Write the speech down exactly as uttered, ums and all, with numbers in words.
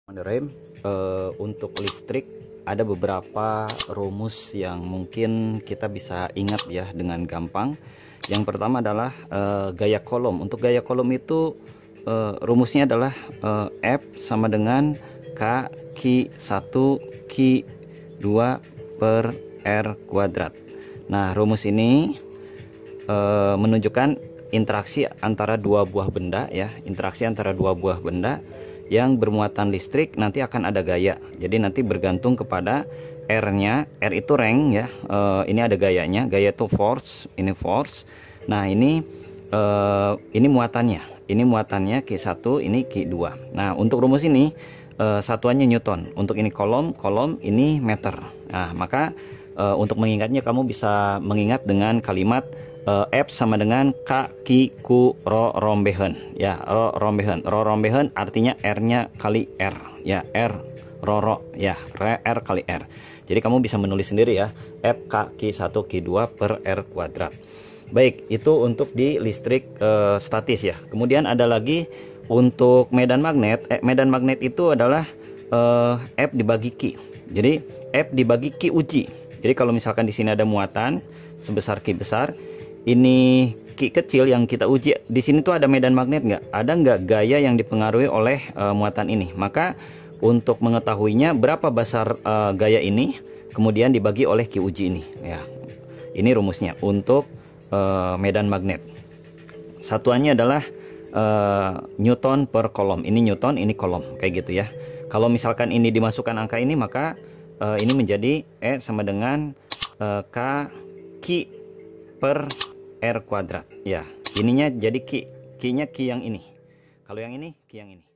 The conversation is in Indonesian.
Rem, uh, untuk listrik ada beberapa rumus yang mungkin kita bisa ingat ya dengan gampang. Yang pertama adalah uh, gaya kolom. Untuk gaya kolom itu uh, rumusnya adalah uh, F sama dengan K Q satu Q dua per R kuadrat. Nah, rumus ini uh, menunjukkan interaksi antara dua buah benda ya, interaksi antara dua buah benda yang bermuatan listrik nanti akan ada gaya. Jadi nanti bergantung kepada R-nya. R itu rank ya. E, ini ada gayanya. Gaya itu force, ini force. Nah, ini e, ini muatannya. Ini muatannya Q satu, ini Q dua. Nah, untuk rumus ini e, satuannya Newton. Untuk ini kolom, kolom ini meter. Nah, maka e, untuk mengingatnya kamu bisa mengingat dengan kalimat F sama dengan K Q Q Ro rombehen ya, Ro rombehen. Ro rombehen artinya R-nya kali R ya, R Ro Ro ya, R kali R. Jadi kamu bisa menulis sendiri ya, F K Q satu Q dua per R kuadrat. Baik, itu untuk di listrik eh, statis ya. Kemudian ada lagi untuk medan magnet. Eh, medan magnet itu adalah eh, F dibagi Q. Jadi F dibagi Q uji. Jadi kalau misalkan di sini ada muatan sebesar Q besar, ini Q kecil yang kita uji, di sini tuh ada medan magnet nggak? Ada nggak gaya yang dipengaruhi oleh uh, muatan ini? Maka untuk mengetahuinya berapa besar uh, gaya ini, kemudian dibagi oleh Q uji ini. Ya, ini rumusnya untuk uh, medan magnet. Satuannya adalah uh, Newton per kolom. Ini Newton, ini kolom, kayak gitu ya. Kalau misalkan ini dimasukkan angka ini, maka uh, ini menjadi E sama dengan uh, K Q per R kuadrat ya. Ininya jadi Q, Q nya Q yang ini, kalau yang ini Q yang ini.